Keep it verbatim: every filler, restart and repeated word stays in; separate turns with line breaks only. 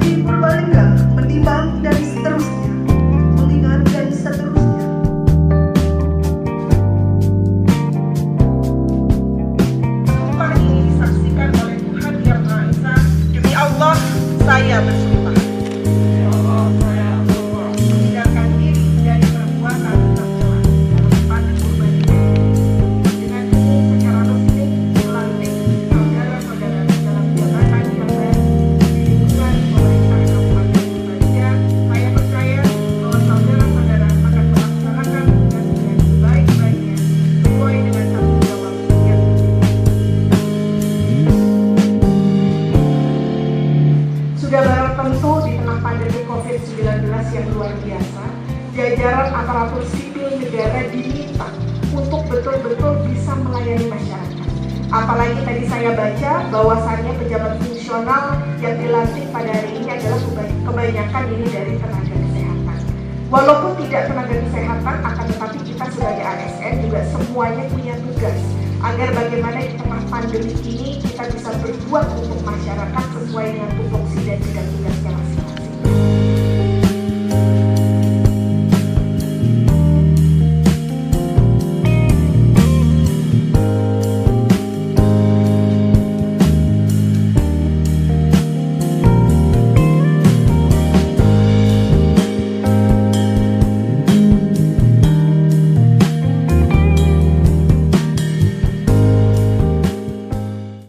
Tapi boleh nggak menimbang dan seterusnya, mengingat dan seterusnya.
Sumpah ini disaksikan oleh Tuhan Yang Maha Esa. Demi Allah, saya bersumpah.
Ya Allah, saya bersumpah.
Menghindarkan diri dari perbuatan tercela dalam pada kurban ini. Dengan ini secara resmi melantik saudara-saudara dalam jabatan yang baru di lingkungan pemerintah Kabupaten Tubantia. Saya percaya bahwa saudara-saudara akan melaksanakan tugas dengan sebaik-baiknya sesuai dengan tanggung jawab yang sudah barang tentu di tengah pandemi covid sembilan belas yang luar biasa, jajaran aparatur sipil negara diminta untuk betul-betul bisa melayani masyarakat. Apalagi tadi saya baca bahwasannya pejabat fungsional yang dilantik pada hari ini adalah kebanyakan ini dari tenaga kesehatan. Walaupun tidak tenaga kesehatan, akan tetapi kita sebagai A S N juga semuanya punya tugas agar bagaimana di tengah pandemi ini kita bisa berbuat untuk masyarakat sesuai dengan